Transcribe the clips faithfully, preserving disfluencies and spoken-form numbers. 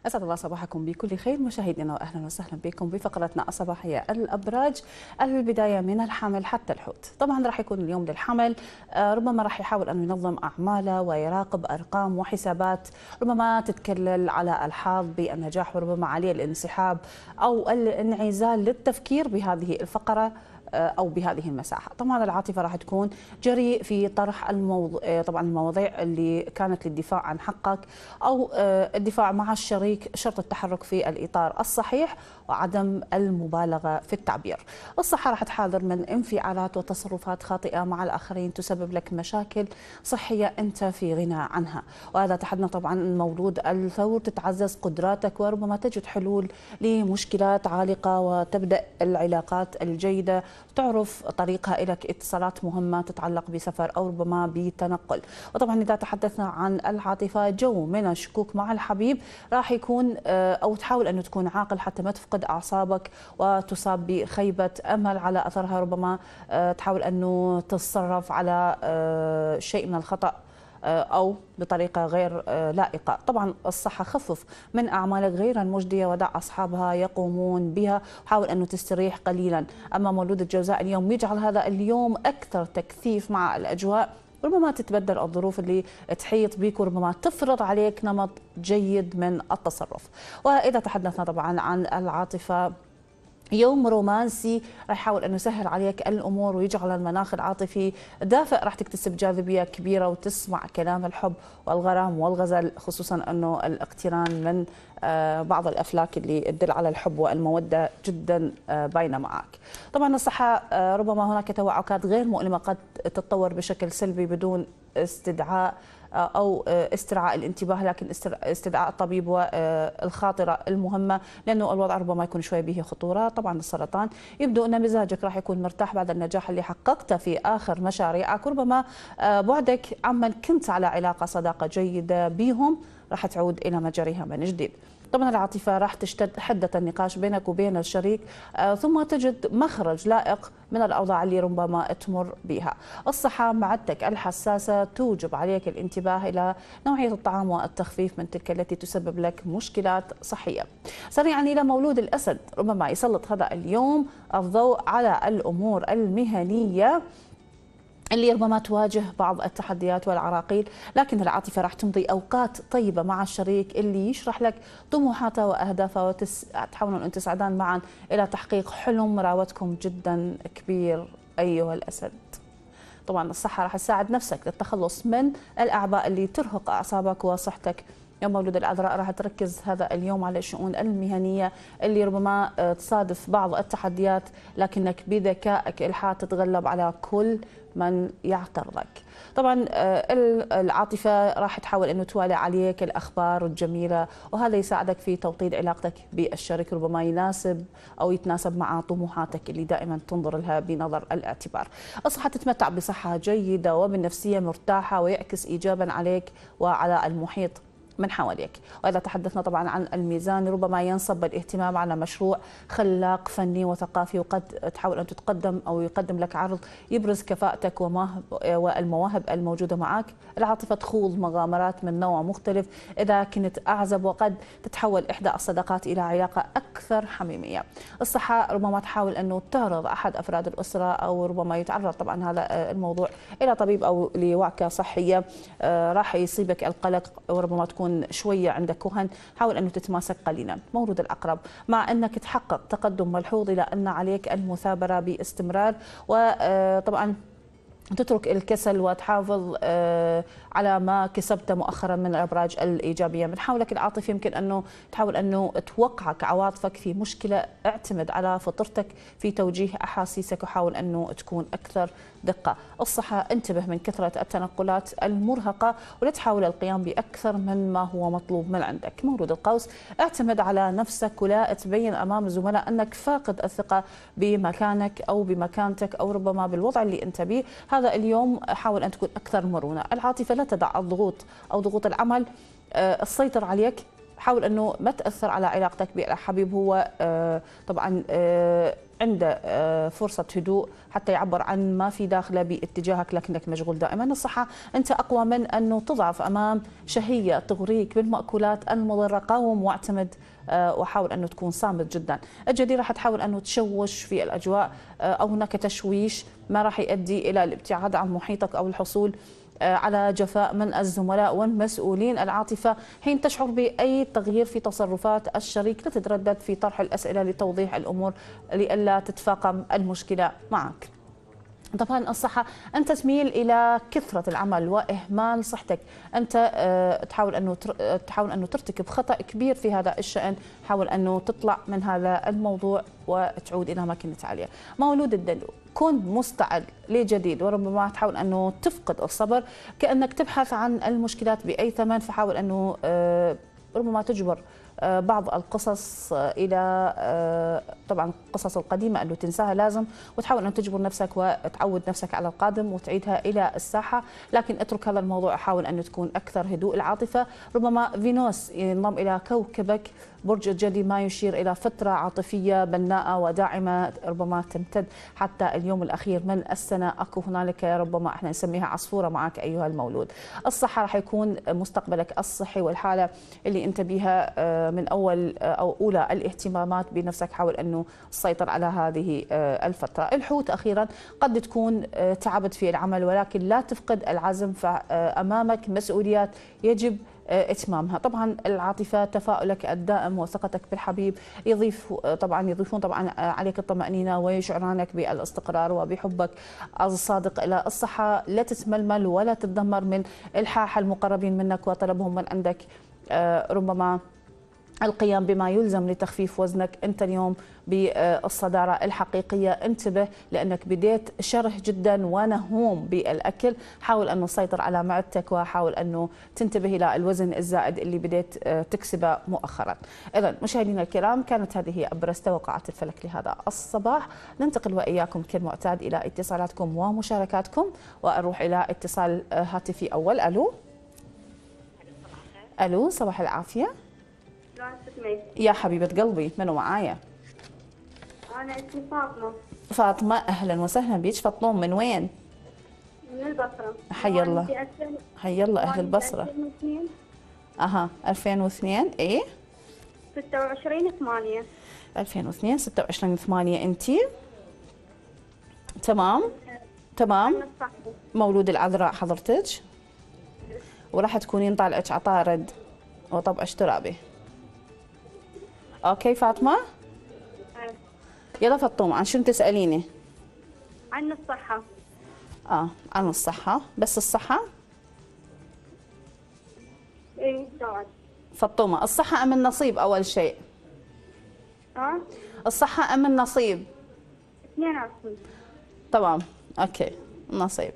أسعد الله صباحكم بكل خير مشاهدينا، وأهلا وسهلا بكم بفقرتنا الصباحية الأبراج. البداية من الحمل حتى الحوت. طبعا راح يكون اليوم للحمل، ربما راح يحاول أن ينظم أعماله ويراقب أرقام وحسابات ربما تتكلل على الحظ بالنجاح، وربما عليه الانسحاب أو الانعزال للتفكير بهذه الفقرة أو بهذه المساحة. طبعا العاطفة راح تكون جريء في طرح الموضوع، طبعا المواضيع اللي كانت للدفاع عن حقك أو الدفاع مع الشريك، شرط التحرك في الإطار الصحيح وعدم المبالغة في التعبير. الصحة راح تحاذر من انفعالات وتصرفات خاطئة مع الآخرين تسبب لك مشاكل صحية أنت في غنى عنها، وهذا تحدنا طبعا مولود الثور، تتعزز قدراتك وربما تجد حلول لمشكلات عالقة وتبدأ العلاقات الجيدة تعرف طريقها إلك، اتصالات مهمة تتعلق بسفر أو ربما بتنقل. وطبعا إذا تحدثنا عن العاطفة، جو من الشكوك مع الحبيب راح يكون أو تحاول أن تكون عاقل حتى ما تفقد أعصابك وتصاب بخيبة أمل على أثرها، ربما تحاول أنه تتصرف على شيء من الخطأ أو بطريقة غير لائقة. طبعا الصحة، خفف من أعمالك غير المجدية ودع أصحابها يقومون بها، حاول أنه تستريح قليلا. أما مولود الجوزاء اليوم يجعل هذا اليوم أكثر تكثيف مع الأجواء، ربما تتبدل الظروف اللي تحيط بك وربما تفرض عليك نمط جيد من التصرف. وإذا تحدثنا طبعا عن العاطفة، يوم رومانسي راح يحاول انه يسهل عليك الامور ويجعل المناخ العاطفي دافئ، راح تكتسب جاذبيه كبيره وتسمع كلام الحب والغرام والغزل، خصوصا انه الاقتران من بعض الافلاك اللي تدل على الحب والموده جدا باينه معك. طبعا الصحه، ربما هناك توعكات غير مؤلمه قد تتطور بشكل سلبي بدون استدعاء أو استرعاء الانتباه، لكن استدعاء الطبيب والخاطرة المهمة، لأنه الوضع ربما يكون شوي به خطورة. طبعا السرطان، يبدو أن مزاجك راح يكون مرتاح بعد النجاح اللي حققته في آخر مشاريعك، وربما بعدك عمن كنت على علاقة صداقة جيدة بهم راح تعود إلى مجاريها من جديد. طبعا العاطفة راح تشتد حدة النقاش بينك وبين الشريك، آه ثم تجد مخرج لائق من الأوضاع اللي ربما تمر بها. الصحة، معدتك الحساسة توجب عليك الانتباه إلى نوعية الطعام والتخفيف من تلك التي تسبب لك مشكلات صحية. سريعا إلى مولود الأسد، ربما يسلط هذا اليوم الضوء على الأمور المهنية اللي ربما تواجه بعض التحديات والعراقيل، لكن العاطفة راح تمضي أوقات طيبة مع الشريك اللي يشرح لك طموحاته وأهدافه، وتحاولون أن تسعدان معا إلى تحقيق حلم راودكم جدا كبير أيها الأسد. طبعا الصحة راح تساعد نفسك للتخلص من الأعباء اللي ترهق أعصابك وصحتك. يوم مولود العذراء راح تركز هذا اليوم على الشؤون المهنية اللي ربما تصادف بعض التحديات، لكنك بذكائك الحاد تتغلب على كل من يعترضك. طبعا العاطفة راح تحاول أنه توالي عليك الأخبار الجميلة، وهذا يساعدك في توطيد علاقتك بالشريك، ربما يناسب أو يتناسب مع طموحاتك اللي دائما تنظر لها بنظر الاعتبار. الصحة تتمتع بصحة جيدة وبالنفسية مرتاحة، ويعكس إيجابا عليك وعلى المحيط من حواليك. وإذا تحدثنا طبعا عن الميزان، ربما ينصب الاهتمام على مشروع خلاق فني وثقافي، وقد تحاول أن تتقدم أو يقدم لك عرض يبرز كفاءتك والمواهب الموجودة معك. العاطفة تخوض مغامرات من نوع مختلف إذا كنت أعزب، وقد تتحول إحدى الصداقات إلى علاقة أكثر حميمية. الصحة، ربما تحاول أنه تعرض أحد أفراد الأسرة أو ربما يتعرض طبعا هذا الموضوع إلى طبيب أو لوعكة صحية، راح يصيبك القلق وربما تكون شوية عندك كهن، حاول أنه تتماسك قليلا. مولود العقرب، مع أنك تحقق تقدم ملحوظ إلى أن عليك المثابرة باستمرار، وطبعا تترك الكسل وتحافظ على ما كسبته مؤخرا من الابراج الايجابيه. من حولك العاطفي يمكن انه تحاول انه توقعك عواطفك في مشكله، اعتمد على فطرتك في توجيه احاسيسك وحاول انه تكون اكثر دقه. الصحه، انتبه من كثره التنقلات المرهقه ولا تحاول القيام باكثر من ما هو مطلوب من عندك. مولود القوس، اعتمد على نفسك ولا تبين امام الزملاء انك فاقد الثقه بمكانك او بمكانتك او ربما بالوضع اللي انت به. هذا اليوم حاول أن تكون أكثر مرونة. العاطفة، لا تدع الضغوط أو ضغوط العمل السيطر عليك، حاول أنه ما تأثر على علاقتك بالحبيب. هو طبعا عنده آه، فرصة هدوء حتى يعبر عن ما في داخله باتجاهك، لكنك مشغول دائما. الصحة أنت أقوى من أنه تضعف أمام شهية تغريك بالمأكولات المضرة. قاوم واعتمد آه، وحاول أنه تكون صامت جدا. الجدير راح تحاول أنه تشوش في الأجواء آه، أو هناك تشويش ما راح يؤدي إلى الابتعاد عن محيطك أو الحصول على جفاء من الزملاء والمسؤولين. العاطفة حين تشعر بأي تغيير في تصرفات الشريك لا تتردد في طرح الأسئلة لتوضيح الأمور لئلا تتفاقم المشكلة معك. طبعا الصحة أنت تميل إلى كثرة العمل وإهمال صحتك. أنت آه، تحاول أنه تحاول أنه ترتكب خطأ كبير في هذا الشأن. حاول أنه تطلع من هذا الموضوع وتعود إلى مكانة عالية. مولود الدلو، كن مستعد لجديد، وربما تحاول أنه تفقد الصبر كأنك تبحث عن المشكلات بأي ثمن. فحاول أنه آه، ربما تجبر بعض القصص إلى طبعا القصص القديمة أنه تنساها لازم، وتحاول أن تجبر نفسك وتعود نفسك على القادم وتعيدها إلى الساحة. لكن اترك هذا الموضوع، حاول أن تكون أكثر هدوء. العاطفة ربما فينوس ينضم إلى كوكبك برج الجدي، ما يشير إلى فترة عاطفية بناءة وداعمة ربما تمتد حتى اليوم الأخير من السنة. أكو هنالك ربما احنا نسميها عصفورة معك أيها المولود. الصحة راح يكون مستقبلك الصحي والحالة اللي أنت بها من أول أو أولى الاهتمامات بنفسك. حاول أنه تسيطر على هذه الفترة. الحوت أخيرا، قد تكون تعبت في العمل ولكن لا تفقد العزم، فأمامك مسؤوليات يجب اتمامها. طبعا العاطفه تفاؤلك الدائم وثقتك بالحبيب يضيف طبعا يضيفون طبعا عليك الطمانينه ويشعرانك بالاستقرار وبحبك الصادق. الى الصحه لا تتململ ولا تتدمر من الحاح المقربين منك وطلبهم من عندك ربما القيام بما يلزم لتخفيف وزنك. أنت اليوم بالصدارة الحقيقية. انتبه لأنك بديت شره جدا ونهوم بالأكل. حاول أنه تسيطر على معدتك وحاول أنه تنتبه إلى الوزن الزائد اللي بديت تكسبه مؤخرا. إذا مشاهدينا الكرام، كانت هذه هي أبرز توقعات الفلك لهذا الصباح. ننتقل وإياكم كالمعتاد إلى اتصالاتكم ومشاركاتكم، وأروح إلى اتصال هاتفي أول. ألو ألو، صباح العافية. يا حبيبة قلبي، منو معايا؟ أنا اسمي فاطمة. فاطمة، أهلا وسهلا بيك. فاطمة من وين؟ من البصرة. حي الله، حي الله أهل البصرة. ألفين واثنين. أها ألفين واثنين. إيه ستة وعشرين ثمانية. ألفين واثنين ستة وعشرين ثمانية. أنتي تمام تمام. مولود العذراء حضرتك، وراح تكونين طالعك عطارد وطبع اشترابي. اوكي فاطمه. أه. يلا فطومه، عن شنو تساليني؟ عن الصحه. اه عن الصحه، بس الصحه؟ ايه بعد. فطومه، الصحه ام النصيب اول شيء؟ اه الصحه ام النصيب؟ اثنيناتهم. تمام اوكي، النصيب.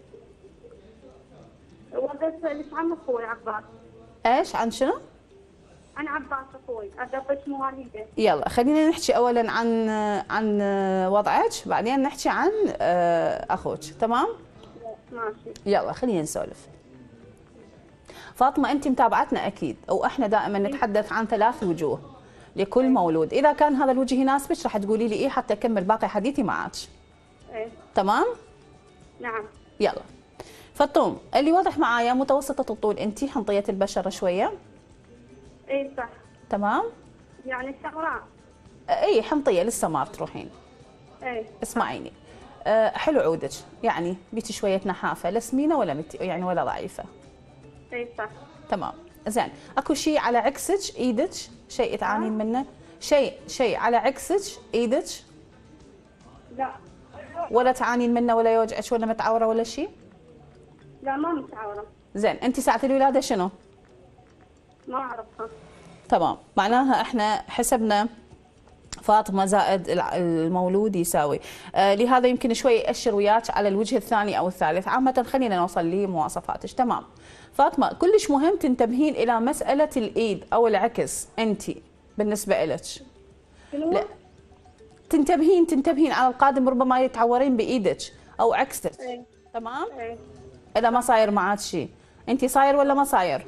وبس اسالك عن اخوي عباس. ايش عن شنو؟ عن عباس اخوي، ادبش مواليده. يلا خلينا نحكي اولا عن عن وضعك، بعدين نحكي عن اخوك. تمام؟ ماشي. يلا خلينا نسولف. فاطمه، انت متابعتنا اكيد، واحنا دائما نتحدث عن ثلاث وجوه لكل مولود. اذا كان هذا الوجه يناسبك راح تقولي لي ايه حتى اكمل باقي حديثي معك. ايه تمام؟ نعم. يلا فطوم، اللي واضح معايا متوسطه الطول، انت حنطيه البشره شويه. ايه صح. تمام؟ يعني سمراء. اي حنطيه لسه ما بتروحين. ايه اسمعيني، أه حلو عودك، يعني بيتي شويه نحافه، لا سمينه ولا مت... يعني ولا ضعيفه. ايه صح. تمام زين. اكو شيء على عكسك ايدك، شيء تعانين منه؟ شيء شيء على عكسك ايدك؟ لا. ولا تعانين منه ولا يوجعك ولا متعوره ولا شيء؟ لا ما متعوره. زين، انت ساعه الولاده شنو؟ ما اعرفها. تمام، معناها احنا حسبنا فاطمه زائد المولود يساوي آه لهذا يمكن شوي يأشر وياك على الوجه الثاني او الثالث. عامه خلينا نوصل لمواصفاتك. تمام فاطمه، كلش مهم تنتبهين الى مساله الايد او العكس. انت بالنسبه لك لا تنتبهين تنتبهين على القادم، ربما يتعورين بايدك او عكسك. ايه. تمام؟ ايه. اذا ما صاير معك شيء، انت صاير ولا ما صاير؟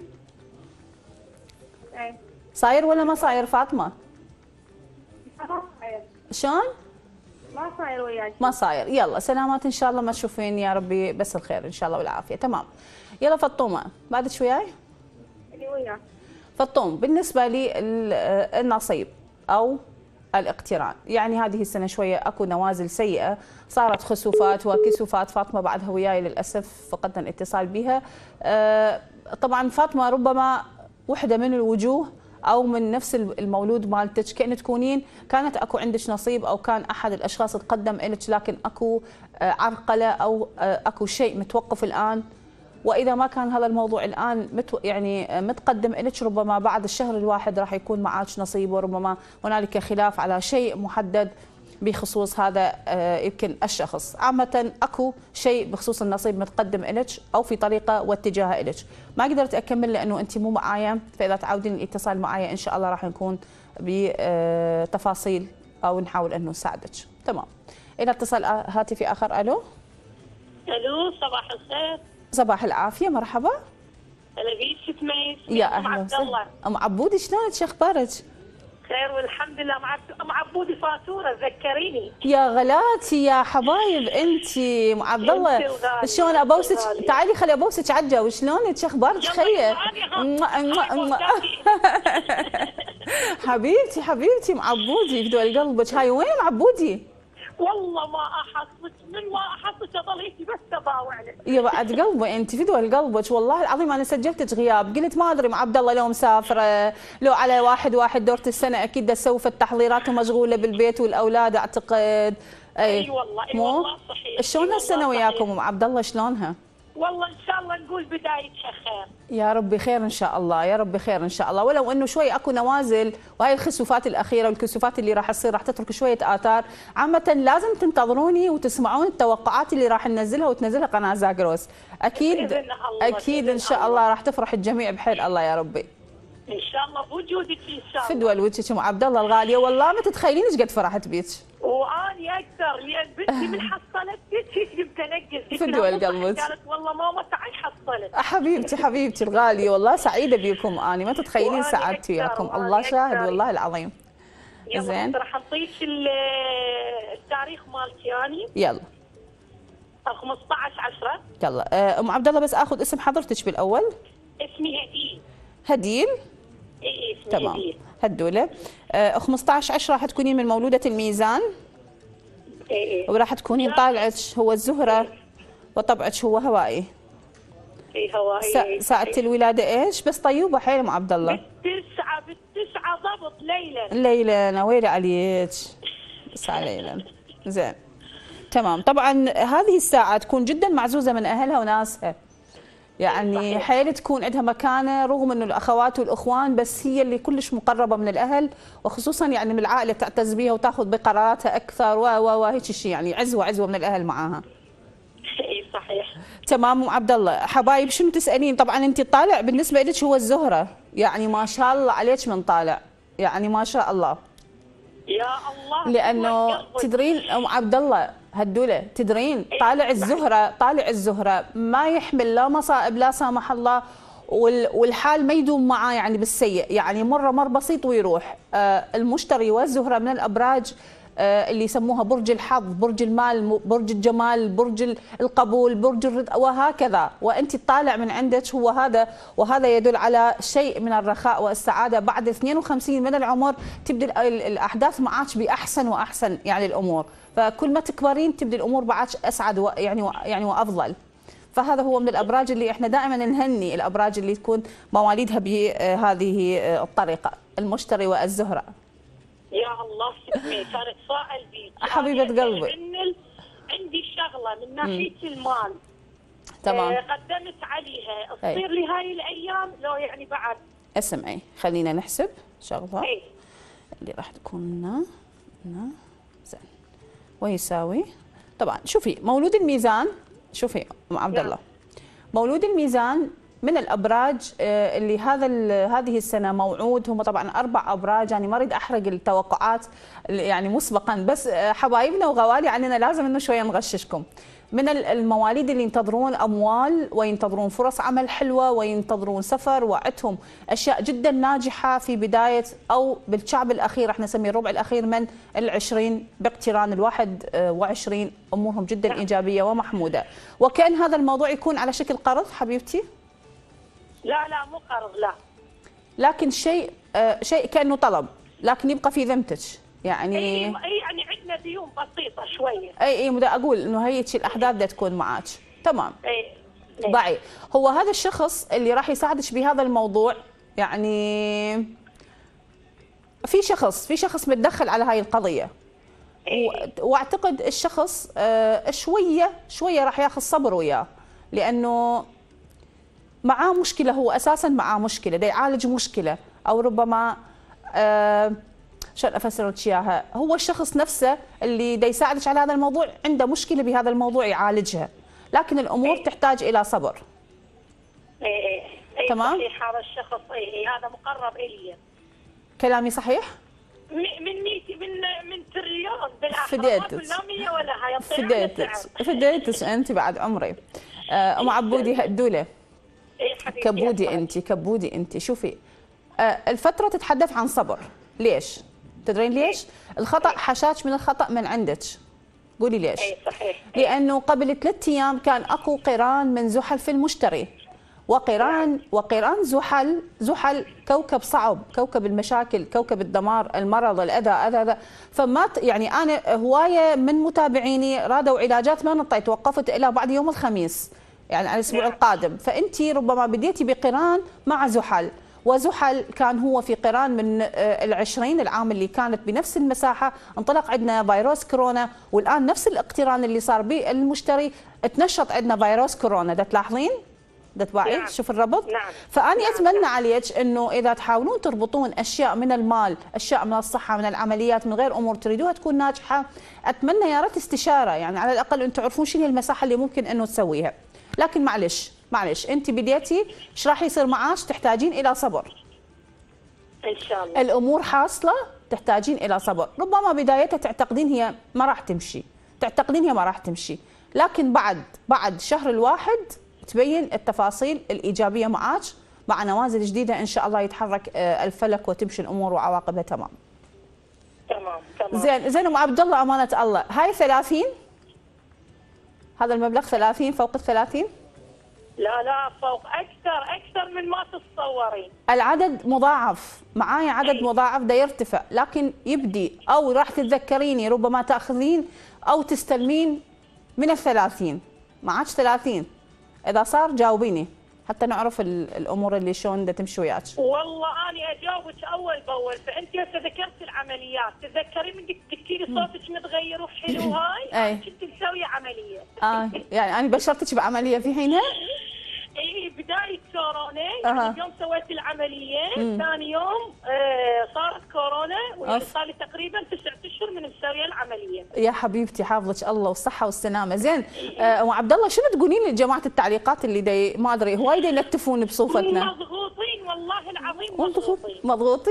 ايه. صاير ولا ما صاير فاطمه؟ ما صاير. شلون؟ ما صاير وياك. ما صاير. يلا سلامات ان شاء الله، ما تشوفين يا ربي بس الخير ان شاء الله والعافيه. تمام. يلا فطومه بعد شوياي. اللي وياك. فطوم، بالنسبه لي النصيب او الاقتران، يعني هذه السنه شويه اكو نوازل سيئه، صارت خسوفات وكسوفات. فاطمه بعدها وياي للاسف فقدنا الاتصال بها. طبعا فاطمه ربما وحده من الوجوه او من نفس المولود مالتك، كأن تكونين كانت اكو عندك نصيب او كان احد الاشخاص تقدم لك، لكن اكو عرقله او اكو شيء متوقف الان. واذا ما كان هذا الموضوع الان متو يعني متقدم لك، ربما بعد الشهر الواحد راح يكون معك نصيب، وربما هنالك خلاف على شيء محدد بخصوص هذا يمكن الشخص. عامة اكو شيء بخصوص النصيب متقدم لك او في طريقه واتجاه لك. ما قدرت اكمل لانه انت مو معايا، فاذا تعودين الاتصال معايا ان شاء الله راح نكون بتفاصيل او نحاول انه نساعدك. تمام. الى اتصال هاتفي اخر. الو. الو صباح الخير. صباح العافيه، مرحبا. هلا بيك تميز. يا اهلا وسهلا. ام عبودي شلونك؟ شو اخبارك؟ خير والحمد لله. ام عبودي فاتوره ذكريني. يا غلاتي يا حبايب انت ام عبد الله، شلون ابوسك؟ تعالي خلي ابوسك على الجو. شلونك؟ شو اخبارك؟ خير. حبيبتي حبيبتي ام عبودي في دول قلبك. هاي وين ام عبودي؟ والله ما احصك، من ما احصك اضليتي بس تضاوع لك. يا بعد قلبي انت في دول قلبك، والله العظيم انا سجلتك غياب، قلت ما ادري ام عبد الله لو مسافره لو على واحد واحد دورة السنه اكيد تسوي في التحضيرات ومشغوله بالبيت والاولاد اعتقد. اي أي والله اي والله صحيح. شلون هالسنه وياكم ام عبد الله؟ شلونها؟ والله ان شاء الله نقول بدايتها خير. يا ربي خير ان شاء الله، يا ربي خير ان شاء الله، ولو انه شوي اكو نوازل، وهي الخسوفات الاخيره والكسوفات اللي راح تصير راح تترك شويه اثار. عامه لازم تنتظروني وتسمعون التوقعات اللي راح ننزلها وتنزلها قناه زاغروس. اكيد اكيد ان شاء الله راح تفرح الجميع بحيل الله يا ربي. ان شاء الله بوجودك ان شاء الله. فدوى وجهك ام عبد الله الغاليه، والله ما تتخيلين ايش قد فرحت بيك. واني اكثر لان بنتي من حصلتك هيك متنقل. فدوى قلبك. قالت والله ماما تعي حصلت. حبيبتي حبيبتي الغاليه، والله سعيده بيكم اني ما تتخيلين سعادتي وياكم، الله شاهد والله العظيم. زين راح نعطيك التاريخ مالتي اني. يلا. خمسة عشر عشرة. يلا ام عبد الله بس اخذ اسم حضرتك بالاول. اسمي هديل. هديل؟ اي اسمي تمام. هديل. هدوله. آه خمسة عشر عشرة راح تكونين من مولوده الميزان. اي اي. وراح تكونين طالعك هو الزهره إيه. وطبعك هو هوائي. اي هوائي. سا... ساعة الولاده ايش؟ بس طيوبه حيل ام عبد الله. بالتسعه بالتسعه ضبط ليلا. ليلا ويلي عليك. بس على ليلا. زين. تمام. طبعا هذه الساعه تكون جدا معزوزه من اهلها وناسها. يعني حيل تكون عندها مكانه رغم انه الاخوات والاخوان، بس هي اللي كلش مقربه من الاهل، وخصوصا يعني من العائله تعتز بها وتاخذ بقراراتها اكثر و و هيك شيء، يعني عزوه عزوه من الاهل معاها. اي صحيح. تمام ام عبد الله. حبايب شنو تسالين؟ طبعا انت طالع بالنسبه لك هو الزهره، يعني ما شاء الله عليك من طالع، يعني ما شاء الله. يا الله. لانه تدرين ام عبد الله هدوله، تدرين طالع الزهره طالع الزهره ما يحمل لا مصائب لا سامح الله، والحال ما يدوم معاه يعني بالسيء، يعني مره مر بسيط ويروح. آه المشتري والزهره من الابراج آه اللي يسموها برج الحظ، برج المال، برج الجمال، برج القبول، برج الرضا وهكذا، وانت طالع من عندك هو هذا، وهذا يدل على شيء من الرخاء والسعاده. بعد اثنين وخمسين من العمر تبدا الاحداث معك باحسن واحسن يعني الامور، فكل ما تكبرين تبدي الامور بعد اسعد يعني يعني وافضل. فهذا هو من الابراج اللي احنا دائما نهني الابراج اللي تكون مواليدها بهذه الطريقه، المشتري والزهره. يا الله اسمي كانت سائل بيك حبيبه قلبي. عندي شغله من ناحيه المال. تمام. آه قدمت عليها تصير لي هاي الايام لو يعني بعد. اسمعي خلينا نحسب شغله. اي اللي راح تكون هنا هنا زين ويساوي. طبعا شوفي مولود الميزان، شوفي ام عبد الله، مولود الميزان من الابراج اللي هذا هذه السنه موعود، هم طبعا اربع ابراج، يعني ما اريد احرق التوقعات يعني مسبقا، بس حبايبنا وغوالي عننا لازم انه شويه نغششكم. من المواليد اللي ينتظرون اموال وينتظرون فرص عمل حلوه وينتظرون سفر، وعدهم اشياء جدا ناجحه في بدايه او بالشعب الاخير، احنا نسميه الربع الاخير من العشرين باقتران الواحد وعشرين، امورهم جدا ايجابيه ومحموده. وكان هذا الموضوع يكون على شكل قرض حبيبتي؟ لا لا مو قرض، لا. لكن شيء شيء كانه طلب، لكن يبقى في ذمتك يعني. اي يعني عندنا ديون بسيطه شويه. اي اي بدي اقول انه هيك الاحداث بدها تكون معك. تمام. اي باعي. هو هذا الشخص اللي راح يساعدك بهذا الموضوع، يعني في شخص في شخص متدخل على هاي القضيه. واعتقد الشخص شويه شويه راح ياخذ صبر وياه، لانه معاه مشكله، هو اساسا معاه مشكله، دا يعالج مشكله، او ربما آه شلون افسر لك اياها، هو الشخص نفسه اللي دا يساعدك على هذا الموضوع عنده مشكله بهذا الموضوع يعالجها، لكن الامور أي. تحتاج الى صبر. اي اي اي تمام؟ صحيح هذا الشخص، اي هذا مقرب الي. كلامي صحيح؟ من ميتي من من تريليون بالاخر. فديتك لا ولا هاي فديتك فديتك انت بعد عمري. ام عبودي هدوله. كبودي انت كبودي انت شوفي، الفتره تتحدث عن صبر. ليش؟ تدرين ليش؟ الخطا حشاش من الخطا من عندك. قولي ليش؟ اي صحيح. لانه قبل ثلاث ايام كان اكو قران من زحل في المشتري، وقران وقران زحل زحل كوكب صعب، كوكب المشاكل، كوكب الدمار، المرض، الاذى، اذى اذى فما يعني انا هوايه من متابعيني رادوا علاجات ما نطيت، توقفت الى بعد يوم الخميس يعني على الاسبوع نعم. القادم، فانت ربما بديتي بقران مع زحل، وزحل كان هو في قران من العشرين العام اللي كانت بنفس المساحه، انطلق عندنا فيروس كورونا، والان نفس الاقتران اللي صار بالمشتري تنشط عندنا فيروس كورونا، دا تلاحظين؟ دا تباعي؟ نعم. شوف الربط؟ نعم. فاني نعم. اتمنى عليك انه اذا تحاولون تربطون اشياء من المال، اشياء من الصحه، من العمليات، من غير امور تريدوها تكون ناجحه، اتمنى يا ريت استشاره، يعني على الاقل انتم تعرفون شنو هي المساحه اللي ممكن انه تسويها. لكن معلش معلش انت بديتي، ايش راح يصير معاش؟ تحتاجين الى صبر. ان شاء الله. الامور حاصله، تحتاجين الى صبر، ربما بدايتها تعتقدين هي ما راح تمشي، تعتقدين هي ما راح تمشي، لكن بعد بعد شهر الواحد تبين التفاصيل الايجابيه معاك، مع نوازل جديده ان شاء الله يتحرك الفلك وتمشي الامور وعواقبها تمام. تمام تمام. زين زين ام عبد الله، امانه الله هاي ثلاثين؟ هذا المبلغ ثلاثين فوق الثلاثين؟ لا لا فوق اكثر اكثر من ما تتصورين. العدد مضاعف، معايا عدد أي. مضاعف دا يرتفع، لكن يبدي او راح تتذكريني ربما تاخذين او تستلمين من الثلاثين، معاك ثلاثين، اذا صار جاوبيني حتى نعرف الامور اللي شلون بدها تمشي وياك. والله اني اجاوبك اول باول، فانت هسه ذكرت العمليات، تتذكرين من تحكي لي صوتك متغير وحلو هاي؟ كنت مسويه عمليه. اه يعني انا بشرتك بعمليه في حينها؟ اي بدايه كورونا، يعني يوم سويت العمليه، ثاني يوم آه صارت كورونا، وصار لي تقريبا تسعة اشهر من مسويه العمليه. يا حبيبتي حافظك الله والصحه والسلامه. زين آه ام عبد الله، شنو تقولين لجماعه التعليقات اللي دي ما ادري هواي دي يلتفون بصوفتنا؟ مضغوطين والله العظيم، مضغوطين مضغوطين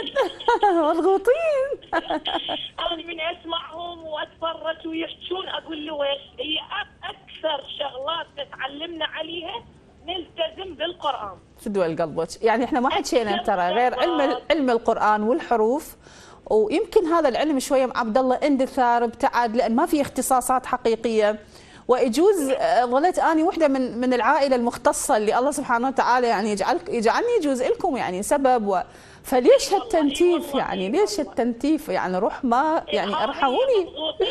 مضغوطين. انا من اسمعهم واتفرج ويحجون اقول له ويش هي اكثر شغلات نتعلمنا عليها نلتزم بالقرآن. فدوى قلبك، يعني احنا ما حكينا ترى غير علم علم القرآن والحروف، ويمكن هذا العلم شويه مع عبد الله اندثار ابتعد لان ما في اختصاصات حقيقيه، ويجوز ظليت اني وحده من من العائله المختصه اللي الله سبحانه وتعالى يعني يجعل يجعلني يجوز لكم يعني سبب و فليش هالتنتيف يعني؟ ليش هالتنتيف يعني؟ روح ما يعني ارحموني.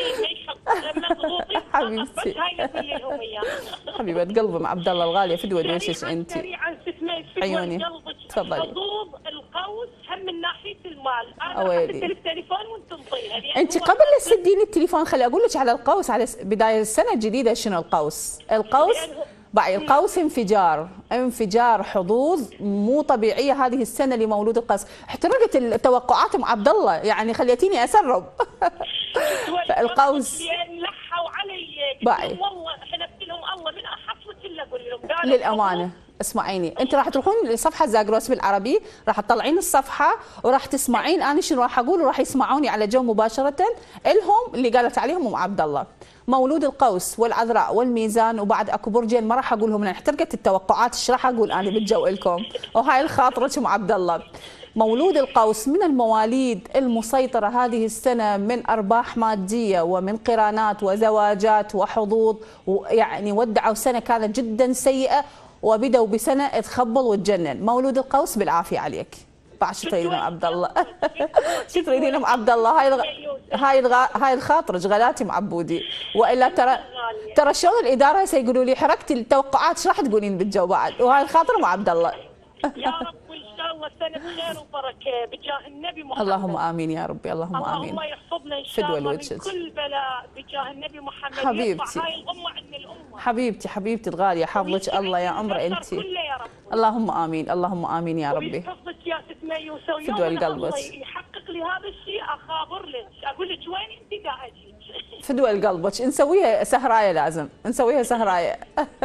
حبيبتي حبيبه قلبي مع عبد الله الغاليه فدوى دوشش انت. عيوني تفضلي. حظوظ القوس هم من ناحيه المال، انا اخذت التليفون وانت تنطيها. انت قبل لا تسدين التليفون خلي اقول لك على القوس، على بدايه السنه الجديده شنو القوس؟ القوس باعي القوس انفجار انفجار حظوظ مو طبيعيه هذه السنه لمولود القوس، احترقت التوقعات ام عبد الله يعني خليتيني اسرب. فالقوس لحوا علي باعي والله حلفت لهم الله من احصلك الا اقول لهم للامانه اسمعيني، انت راح تروحون لصفحه زاغروس بالعربي، راح تطلعين الصفحه وراح تسمعين انا شنو راح اقول وراح يسمعوني على جو مباشره. الهم اللي قالت عليهم ام عبد الله، مولود القوس والعذراء والميزان، وبعد اكو برجين ما راح اقولهم لان احترقت التوقعات، ايش راح اقول انا بالجو لكم، وهاي الخاطرة ام عبد الله. مولود القوس من المواليد المسيطرة هذه السنة من أرباح مادية ومن قرانات وزواجات وحظوظ، ويعني ودعوا سنة كانت جدا سيئة وبدوا بسنة تخبل وتجنن. مولود القوس بالعافية عليك. بعد شو تريدين ام عبد الله؟ شو تريدين ام عبد الله؟ هاي الغ... هاي الغ... هاي الخاطرج غلاتي معبودي، والا ترى ترى شلون الاداره هسه يقولوا لي حركتي التوقعات، ايش راح تقولين بالجو بعد؟ وهاي الخاطر ام عبد الله. يا رب وان شاء الله سنه بخير وبركه بجاه النبي محمد. اللهم امين يا ربي، اللهم امين. الله يحفظنا ان شاء الله من كل بلاء بجاه النبي محمد. حبيبتي هاي الامه عن الامه. حبيبتي حبيبتي الغاليه، حافظك الله يا عمر انت. اللهم امين، اللهم امين يا ربي. ويحفظك يا ست ميوسه، ويوم الله يحقق لي هذا الشيء اخابر لك، اقول لك وين انت دا اجيك. فدوى قلبك، نسويها سهرايه، لازم نسويها سهرايه.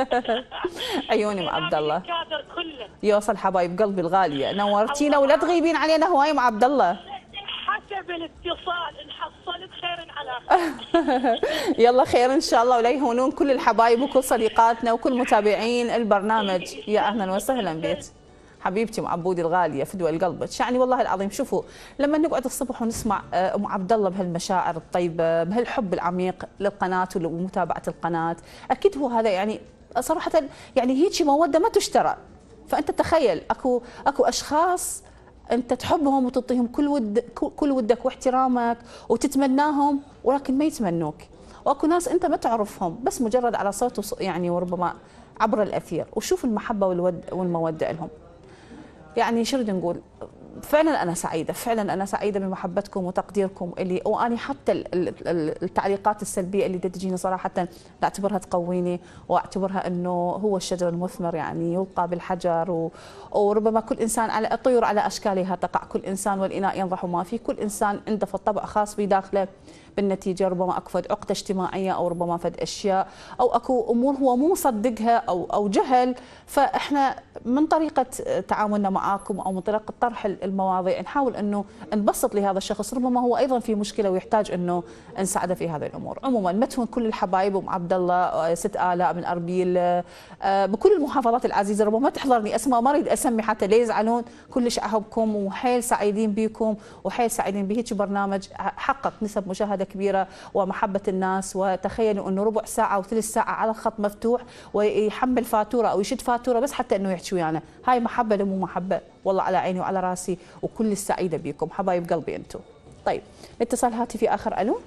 عيوني ام عبد الله. يوصل حبايب قلبي الغاليه، نورتينا ولا تغيبين علينا هواي ام عبد الله. حسب الاتصال ان حصلت خير على خير. يلا خير ان شاء الله، ولا يهونون كل الحبايب وكل صديقاتنا وكل متابعين البرنامج. يا اهلا وسهلا بيك حبيبتي ام عبودي الغاليه، فدوى قلبك. يعني والله العظيم شوفوا لما نقعد الصبح ونسمع ام عبد الله بهالمشاعر الطيبه، بهالحب العميق للقناه ومتابعه القناه، اكيد هو هذا يعني صراحه يعني هيك موده ما تشترى. فانت تخيل اكو اكو اشخاص انت تحبهم وتعطيهم كل ود كل ودك واحترامك وتتمناهم، ولكن ما يتمنوك. واكو ناس انت ما تعرفهم بس مجرد على صوت يعني وربما عبر الاثير، وشوف المحبه والود والموده لهم. يعني شو بدي نقول، فعلا انا سعيده، فعلا انا سعيده بمحبتكم وتقديركم اللي، واني حتى التعليقات السلبيه اللي تجيني صراحه اعتبرها تقويني، واعتبرها انه هو الشجر المثمر يعني يلقى بالحجر، و... وربما كل انسان على الطيور على اشكالها تقع، كل انسان والاناء ينضح ما فيه، كل انسان عنده طبع خاص بداخله. بالنتيجه ربما اكو فد عقده اجتماعيه او ربما فد اشياء او اكو امور هو مو مصدقها او او جهل. فاحنا من طريقه تعاملنا معاكم او من طريقه طرح المواضيع نحاول انه نبسط لهذا الشخص، ربما هو ايضا في مشكله ويحتاج انه نساعده في هذه الامور. عموما ما تهون كل الحبايب، ام عبد الله ست الاء من اربيل بكل المحافظات العزيزه، ربما ما تحضرني اسماء ما اريد اسمي حتى لا يزعلون، كلش احبكم وحيل سعيدين بكم وحيل سعيدين بهيك برنامج حقق نسب مشاهده كبيره ومحبه الناس. وتخيلوا انه ربع ساعه وثلث ساعه على خط مفتوح ويحمل فاتوره او يشد فاتوره بس حتى انه يحكي ويانا، هاي محبه لو مو محبه، والله على عيني وعلى راسي وكل السعيده بكم حبايب قلبي انتم. طيب اتصال هاتفي اخر. الو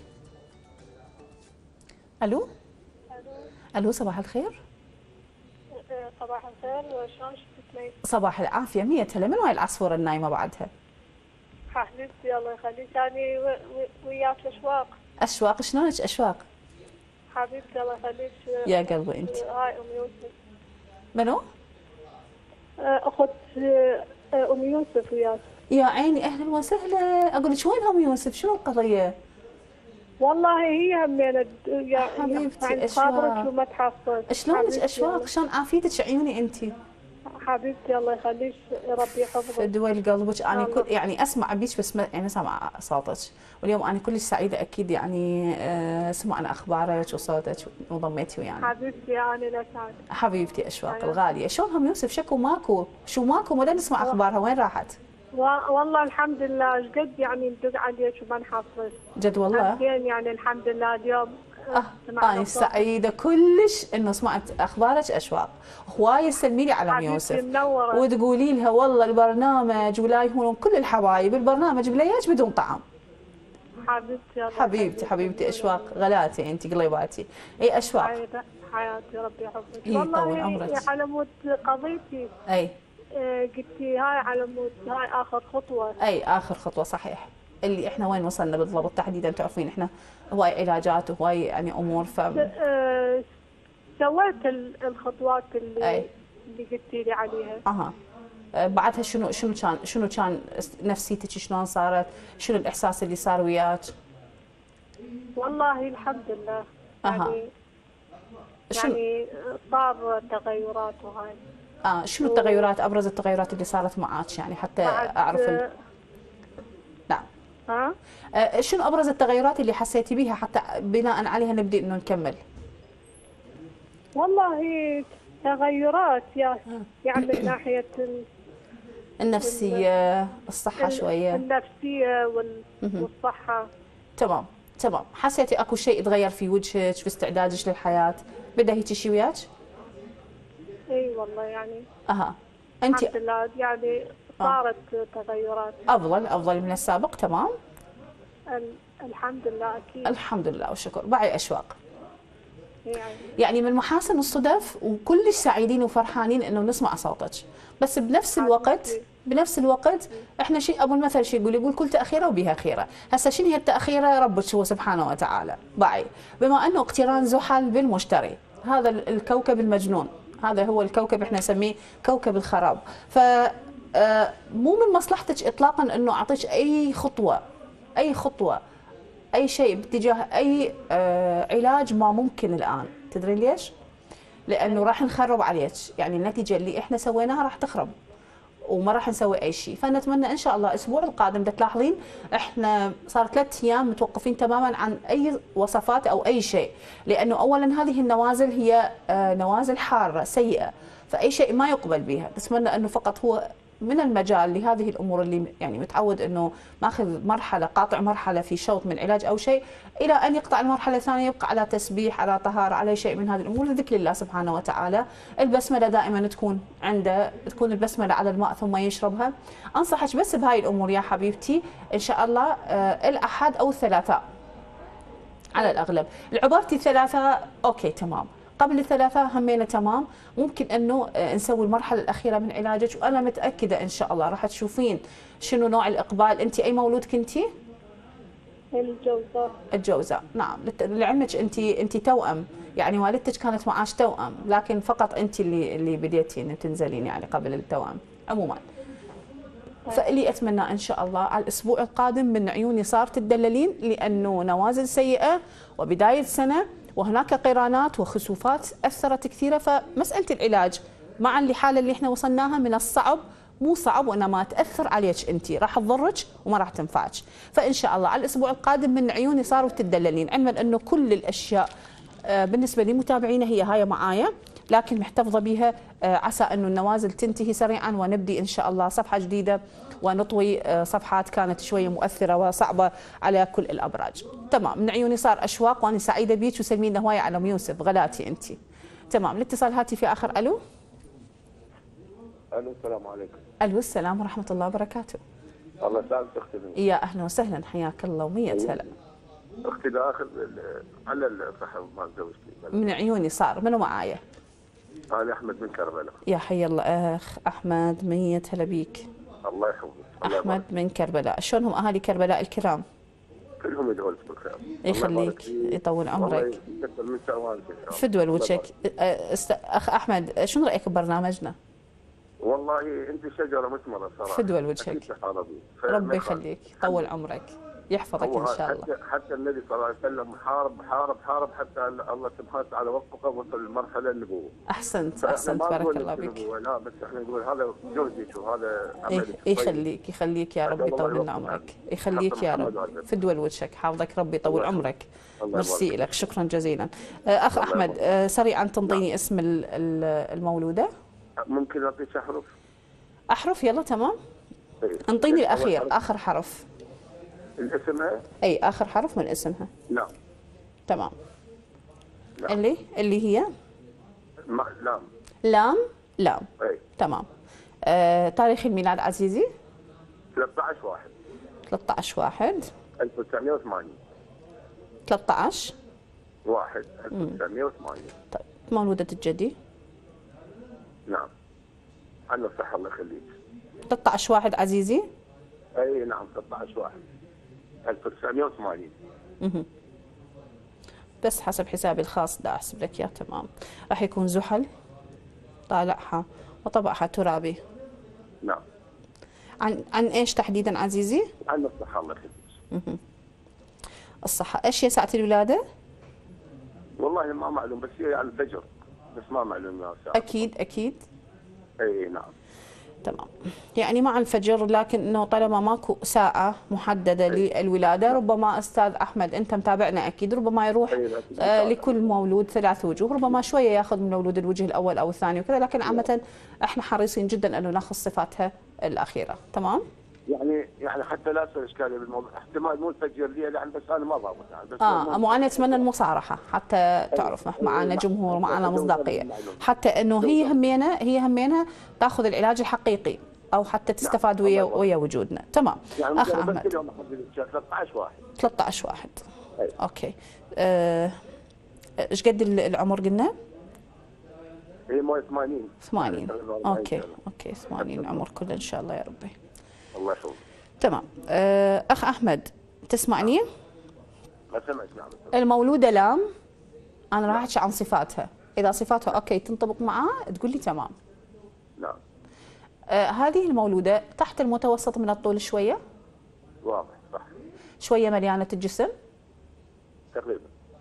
الو الو صباح الخير. صباح الخير، وشلون شفتي؟ صباح العافيه، مية هلا. من وين العصفوره النايمه بعدها؟ حبيبتي الله يخليك، انا وياك اشواق. اشواق؟ شلونك اشواق؟ حبيبتي الله يخليك. يا قلبي انت. هاي ام يوسف. منو؟ اخت ام يوسف وياك. يا عيني اهلا وسهلا. اقول لك وين ام يوسف؟ شنو القضيه؟ والله هي همينة يا حبيبتي اشواق وما تحصل. شلونك اشواق؟ شلون عافيتك عيوني انت؟ حبيبتي الله يخليك، ربي يحفظك. فدوى قلبك. انا كل يعني اسمع بيك بس ما يعني اسمع صوتك، واليوم انا كلش سعيده اكيد يعني سمعنا اخبارك وصوتك وضميتي ويانا. حبيبتي انا لا سعد. حبيبتي اشواق الغاليه. شلونهم يوسف؟ شكو ماكو؟ شو ماكو ولا نسمع اخبارها؟ وين راحت؟ والله الحمد لله قد يعني ندق عليك وما نحصل. جد والله؟ زين يعني الحمد لله اليوم. اه انا سعيده كلش انه سمعت اخبارك اشواق. هواي تسلمي لي على ام يوسف وتقولي لها والله البرنامج ولا يهونون كل الحبايب، البرنامج بلياج بدون طعم. حبيبتي حبيبتي حبيبتي اشواق غلاتي انت قليباتي. اي اشواق حياتي ربي يحفظك. والله على مود قضيتي. اي قلتي هاي على مود هاي اخر خطوه. اي اخر خطوه صحيح. اللي احنا وين وصلنا بالضبط تحديدا؟ تعرفين احنا هواي علاجات وهواي يعني امور. ف سويت الخطوات اللي أي. اللي قلتي لي عليها. اها بعدها شنو شنو كان شنو كان نفسيتك شلون صارت؟ شنو الاحساس اللي صار وياك؟ والله الحمد لله. اها يعني يعني صار تغيرات وهاي. اه شنو التغيرات، ابرز التغيرات اللي صارت معك يعني حتى بعد اعرف ال... نعم. ها آه شنو ابرز التغيرات اللي حسيتي بيها حتى بناء عليها نبدي انه نكمل؟ والله تغيرات يا يعني من ناحيه ال- النفسيه، الصحه ال- شويه. النفسيه وال- مهم. والصحه. تمام تمام. حسيتي اكو شيء تغير في وجهك، في استعدادك للحياه؟ بدا هيك شيء وياك؟ اي والله يعني اها. انت الحمد لله يعني صارت تغيرات. افضل افضل من السابق. تمام. ال- الحمد لله اكيد الحمد لله والشكر. باعي اشواق يعني. يعني من محاسن الصدف، وكلش سعيدين وفرحانين انه نسمع صوتك، بس بنفس الوقت بنفس الوقت احنا شيء ابو المثل شيء يقول يقول كل تاخيره وبها خيره. هسه شنو هي التاخيره؟ ربك هو سبحانه وتعالى. باعي بما انه اقتران زحل بالمشتري، هذا الكوكب المجنون، هذا هو الكوكب احنا نسميه كوكب الخراب. ف آه، مو من مصلحتك اطلاقا انه اعطيك اي خطوه اي خطوه اي شيء باتجاه اي آه علاج ما ممكن الان. تدري ليش؟ لانه راح نخرب عليك، يعني النتيجه اللي احنا سويناها راح تخرب وما راح نسوي اي شيء. فنتمنى ان شاء الله الاسبوع القادم تلاحظين احنا صار ثلاث ايام متوقفين تماما عن اي وصفات او اي شيء، لانه اولا هذه النوازل هي آه نوازل حاره سيئه، فاي شيء ما يقبل بها. نتمنى انه فقط هو من المجال لهذه الامور اللي يعني متعود انه ماخذ مرحله قاطع مرحله في شوط من علاج او شيء، الى ان يقطع المرحله الثانيه يبقى على تسبيح، على طهاره، على شيء من هذه الامور لذكر الله سبحانه وتعالى. البسمله دائما تكون عنده، تكون البسمله على الماء ثم يشربها. انصحك بس بهاي الامور يا حبيبتي ان شاء الله. آه الاحد او الثلاثاء على الاغلب. العبارتي الثلاثاء اوكي تمام، قبل الثلاثاء همينه تمام. ممكن انه نسوي المرحله الاخيره من علاجك، وانا متاكده ان شاء الله راح تشوفين شنو نوع الاقبال. انت اي مولود كنتي؟ الجوزاء. الجوزاء. نعم. لعلمك انت انت توأم، يعني والدتك كانت معاش توأم، لكن فقط انت اللي اللي بديتي انه تنزلين يعني قبل التوأم. عموما فاللي اتمنى ان شاء الله على الاسبوع القادم من عيوني صار تدللين، لانه نوازل سيئه وبدايه سنه وهناك قرانات وخسوفات اثرت كثيره. فمساله العلاج مع الحاله اللي احنا وصلناها من الصعب، مو صعب وانما تاثر عليك انت، راح تضرك وما راح تنفعك. فان شاء الله على الاسبوع القادم من عيوني صاروا تدللين، علما انه كل الاشياء بالنسبه لمتابعينا هي هاي معايا، لكن محتفظه بها. عسى انه النوازل تنتهي سريعا ونبدي ان شاء الله صفحه جديده ونطوي صفحات كانت شويه مؤثره وصعبه على كل الابراج. تمام. من عيوني صار اشواق، وانا سعيده بيك وسلمين هوايه على ام يوسف غلاتي انت. تمام. الاتصال هاتفي اخر. الو. الو السلام عليكم. الو السلام ورحمه الله وبركاته. الله يسعدك اختي. يا اهلا وسهلا، حياك الله ومية هلا. اختي داخل على الصحه مال زوجتي. من عيوني صار. منو معايا؟ انا احمد من كربلاء. يا حي الله اخ احمد، مية هلا بيك. الله يحفظك. احمد من كربلاء، شلونهم اهالي كربلاء الكرام؟ كلهم يدعوا لك بالخير. يخليك يطول عمرك. يكثر من ثوانك ان شاء الله. فدوى لوجهك. اخ احمد شنو رايك ببرنامجنا؟ والله انت شجره مثمره صراحه. فدوى لوجهك. ربي يخليك يطول عمرك يحفظك ان شاء الله. حتى, حتى النبي صلى الله عليه وسلم حارب حارب حارب حتى الله سبحانه وتعالى وفقه وصل للمرحله النبوه. احسنت احسنت بارك الله بك. لا بس احنا نقول هذا جهدك وهذا عملك. يخليك يخليك يا رب يطول لنا عمرك. يخليك يا رب. فدوى لوجهك، حافظك ربي يطول عمرك. ميرسي لك، شكرا جزيلا. اخ احمد سريعا تنطيني اسم المولوده؟ ممكن اعطيك احرف؟ احرف يلا. تمام. انطيني الاخير، اخر حرف. الاسم اي اخر حرف من اسمها. لا. تمام. لا. اللي اللي هي ما لام. لام. لام. اي تمام. آه، تاريخ الميلاد عزيزي؟ ثلاثة عشر واحد. ثلاثة عشر واحد ألف وتسعمئة وثمانين. ثلاثة عشر واحد ألف وتسعمئة وثمانين. طيب مولودة الجدي؟ نعم. عنا الصحة الله يخليك. ثلاثة عشر واحد عزيزي؟ اي نعم ثلاثة عشر واحد ألف وتسعمئة وثمانين. اها بس حسب حسابي الخاص دا احسب لك اياه. تمام. راح يكون زحل طالعها وطبعها ترابي. نعم. عن عن ايش تحديدا عزيزي؟ عن الصحة الله يخليك. اها الصحة. ايش هي ساعة الولادة؟ والله ما معلوم بس هي على الفجر، بس ما معلوم يا ساعة. اكيد اكيد. اي نعم. تمام. يعني مع الفجر، لكن انه طالما ماكو ساعه محدده للولاده، ربما استاذ احمد انت متابعنا اكيد، ربما يروح آه لكل مولود ثلاث وجوه، ربما شويه ياخذ من مولود الوجه الاول او الثاني وكذا، لكن عامه احنا حريصين جدا انه ناخذ صفاتها الاخيره. تمام؟ يعني يعني حتى لا يصير اشكاليه بالموضوع، احتمال مو الفجر لي يعني، بس انا ما ضابط يعني، بس اه مو انا اتمنى المصارحه حتى تعرف معنا جمهور ومعنا مصداقيه، حتى انه هي همينه هي همينه تاخذ العلاج الحقيقي او حتى تستفاد ويا ويا وجودنا. تمام. يعني اخ احمد اليوم احدد ثلاثة عشر واحد. ثلاثة عشر واحد. أي. اوكي. آه، ايش قد العمر قلنا؟ هي مو ثمانين. ثمانين. اوكي اوكي ثمانين عمر كله ان شاء الله يا ربي. الله يحفظك. تمام. آه، اخ احمد تسمعني؟ ما سمعت. نعم. المولوده لام، انا راح احكي عن صفاتها، اذا صفاتها اوكي تنطبق معها تقول لي تمام. نعم. آه، هذه المولوده تحت المتوسط من الطول شويه؟ واضح صح. شويه مليانه الجسم؟ تقريبا.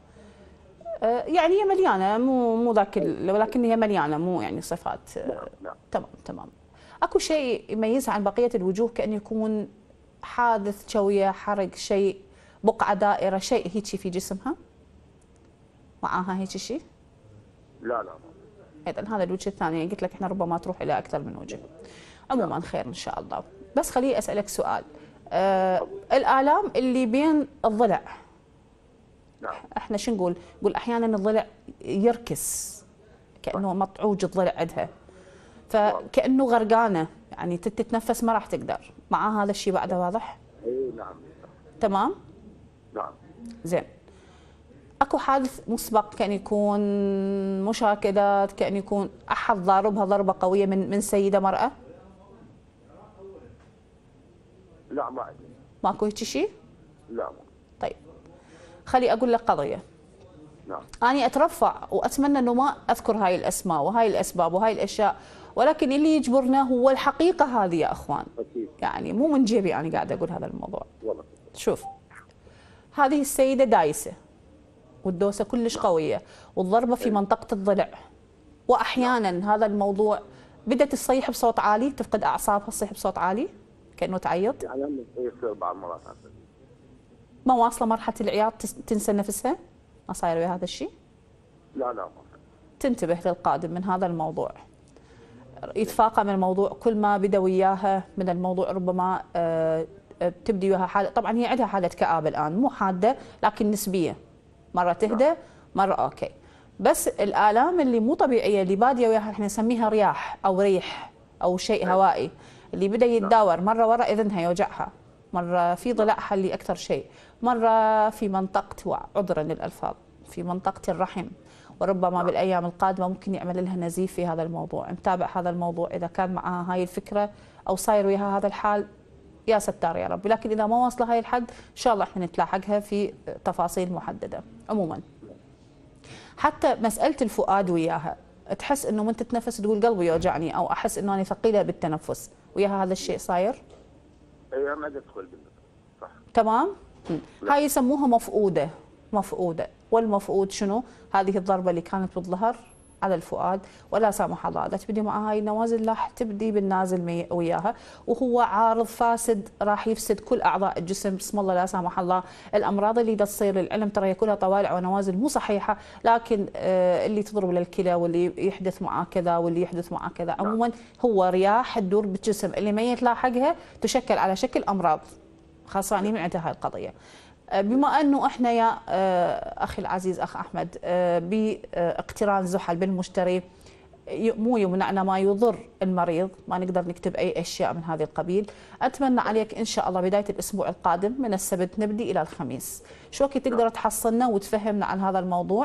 آه، يعني هي مليانه، مو مو ذاك، ولكن هي مليانه، مو يعني صفات. آه، نعم. نعم. تمام تمام. اكو شيء يميزها عن بقيه الوجوه، كأنه يكون حادث شويه، حرق، شيء، بقعه دائره، شيء هيك في جسمها؟ معاها هيك شيء؟ لا لا. اذا هذا الوجه الثاني، يعني قلت لك احنا ربما تروح الى اكثر من وجه. عموما خير ان شاء الله. بس خليني اسالك سؤال. آه الالام اللي بين الضلع، نعم. احنا شو نقول؟ نقول احيانا الضلع يركس، كانه مطعوج الضلع عندها، فكانه غرقانه، يعني تتنفس ما راح تقدر. مع هذا الشيء بعده واضح؟ اي نعم. تمام؟ نعم. زين. اكو حادث مسبق، كان يكون مشاكلات، كان يكون احد ضاربها ضربه قويه من من سيده مراه؟ لا ما عندي. ماكو هيك شيء؟ لا. طيب خلي اقول لك قضيه. نعم. أنا أترفع وأتمنى أنه ما أذكر هاي الأسماء وهاي الأسباب وهاي الأشياء، ولكن اللي يجبرنا هو الحقيقة هذه يا أخوان. أكيد. يعني مو من جيبي أنا قاعدة أقول هذا الموضوع. والله. شوف، هذه السيدة دايسة، والدوسة كلش قوية، والضربة في منطقة الضلع، وأحيانا هذا الموضوع بدأت تصيح بصوت عالي، تفقد أعصابها، تصيح بصوت عالي كأنه تعيط. يعني يصير بعض المرات. ما واصلة مرحلة العياط تنسى نفسها؟ ما صاير ويا هذا الشيء؟ لا لا. تنتبه للقادم من هذا الموضوع، يتفاقم الموضوع. كل ما بدا وياها من الموضوع ربما تبدي وياها حاله، طبعا هي عندها حاله كآبه الان، مو حاده لكن نسبيه، مره تهدى مره اوكي. بس الالام اللي مو طبيعيه اللي باديه وياها احنا نسميها رياح او ريح او شيء هوائي، اللي بدا يتداور مره ورا اذنها يوجعها، مره في ضلعها اللي اكثر شيء، مره في منطقه، عذرا للالفاظ، في منطقه الرحم، وربما بالايام القادمه ممكن يعمل لها نزيف في هذا الموضوع. نتابع هذا الموضوع، اذا كان معها هاي الفكره او صاير وياها هذا الحال يا ستار يا رب، لكن اذا ما واصله هاي الحد ان شاء الله احنا نتلاحقها في تفاصيل محدده. عموما حتى مساله الفؤاد وياها، تحس انه من تتنفس تقول قلبي يوجعني، او احس انه انا ثقيله بالتنفس، وياها هذا الشيء صاير؟ اي ما تدخل صح. تمام. هاي يسموها مفقوده. مفقوده. والمفقود شنو؟ هذه الضربه اللي كانت بالظهر على الفؤاد، ولا سامح الله لا تبدي مع هاي النوازل، راح تبدي بالنازل وياها، وهو عارض فاسد راح يفسد كل اعضاء الجسم. بسم الله لا سامح الله. الامراض اللي دا تصير للعلم ترى هي كلها طوالع ونوازل مو صحيحه، لكن آه اللي تضرب للكلى واللي يحدث معاه كذا واللي يحدث معاه كذا، عموما هو رياح تدور بالجسم اللي ما يتلاحقها تشكل على شكل امراض، خاصه من عندها هاي القضيه. بما انه احنا يا اخي العزيز اخ احمد باقتران زحل بالمشتري، مو يمنعنا ما يضر المريض، ما نقدر نكتب اي اشياء من هذا القبيل. اتمنى عليك ان شاء الله بدايه الاسبوع القادم من السبت نبدي الى الخميس، شو وقت تقدر تحصلنا وتفهمنا عن هذا الموضوع،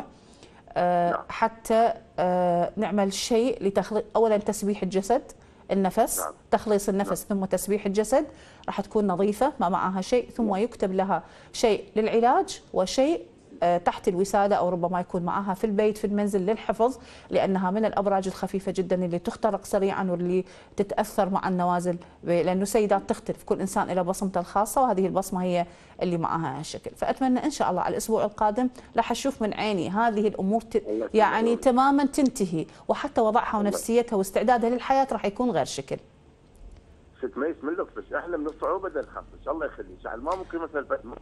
حتى نعمل شيء لتخليص اولا تسبيح الجسد، النفس، نعم. تخليص النفس، ثم تسبيح الجسد، راح تكون نظيفة ما معها شيء، ثم يكتب لها شيء للعلاج وشيء تحت الوسادة أو ربما يكون معها في البيت في المنزل للحفظ، لأنها من الأبراج الخفيفة جدا اللي تخترق سريعا واللي تتأثر مع النوازل، لأنه سيدات تختلف، كل إنسان له بصمته الخاصة وهذه البصمة هي اللي معها هالشكل. فأتمنى إن شاء الله على الأسبوع القادم راح أشوف من عيني هذه الأمور ت... يعني تماما تنتهي، وحتى وضعها ونفسيتها واستعدادها للحياة راح يكون غير شكل. ست ميس من لطفك، احنا من الصعوبه بدنا نخفف، الله يخليك، يعني ما ممكن مثلا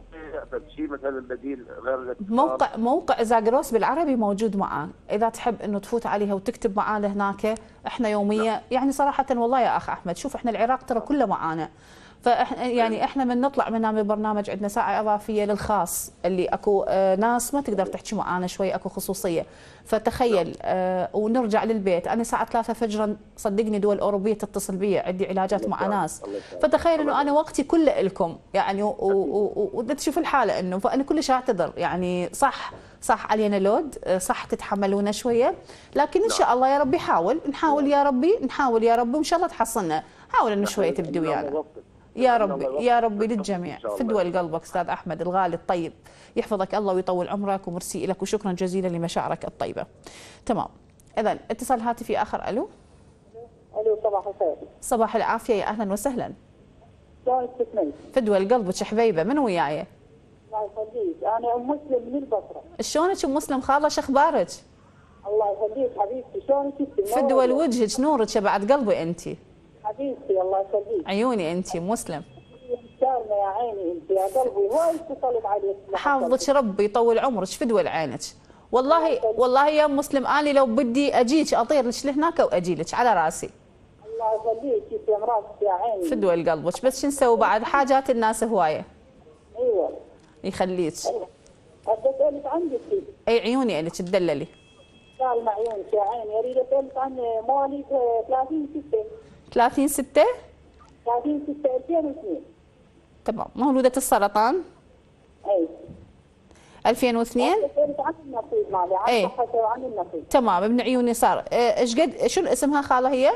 شيء مثلا بديل غير موقع موقع زاغروس بالعربي موجود معاه، اذا تحب انه تفوت عليها وتكتب معانا هناك، احنا يوميا لا. يعني صراحه والله يا اخ احمد، شوف احنا العراق ترى كله معانا، فاحنا يعني احنا من نطلع من البرنامج عندنا ساعه اضافيه للخاص اللي اكو آه ناس ما تقدر تحكي معانا شوي، اكو خصوصيه، فتخيل آه ونرجع للبيت، انا الساعه ثلاثة فجرا صدقني دول اوروبيه تتصل بي، عندي علاجات مع ناس، فتخيل انه انا وقتي كله لكم يعني، وتشوف الحاله انه، فانا كلش اعتذر يعني، صح صح علينا لود، صح تتحملونا شويه، لكن ان شاء الله يا ربي حاول نحاول يا ربي نحاول يا ربي، وان شاء الله تحصلنا، حاول انه شويه تبدي ويانا يا ربي يا ربي للجميع. فدوى لقلبك استاذ احمد الغالي الطيب، يحفظك الله ويطول عمرك، ومرسي لك وشكرا جزيلا لمشاعرك الطيبه. تمام، اذا اتصال هاتفي اخر. الو الو صباح الخير. صباح العافيه، يا اهلا وسهلا. شلونك ست؟ فدوى لقلبك حبيبه، من وياي؟ الله يخليك، انا ام مسلم من البصره. شلونك ام مسلم خاله، شو اخبارك؟ الله يخليك حبيبتي، شلونك انت؟ فدوى لوجهك نورك بعد قلبي انت حبيبتي، الله يخليك. عيوني انت مسلم. مستارنا يا عيني انت يا قلبي، وايد تطلب عليك. حافظك ربي يطول عمرك، فدوى لعينك. والله والله يا مسلم اني لو بدي اجيك اطير لك لهناك واجي لك على راسي. الله يخليك انت يا مراتك يا عيني. فدوى لقلبك، بس شو نسوي بعد، حاجات الناس هوايه. ايوه يخليك. ايوه بدي اسالك عن جدتي. اي عيوني الك تدللي. سالمة عيونك يا عيني، اريد اسالك عن مواليد ثلاثين ستة. ثلاثين ستة؟ ثلاثين ستة ألفين واثنين. تمام، مولودة السرطان؟ اي ألفين واثنين؟ اسالك عن النصيب مالي، عن اي صحتها وعن النصيب. تمام، ابن عيوني صار. ايش قد شو اسمها خاله هي؟